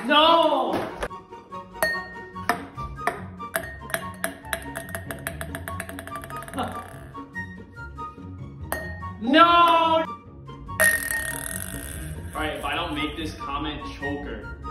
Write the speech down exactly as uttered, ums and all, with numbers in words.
No! No! Alright, if I don't make this comment choker,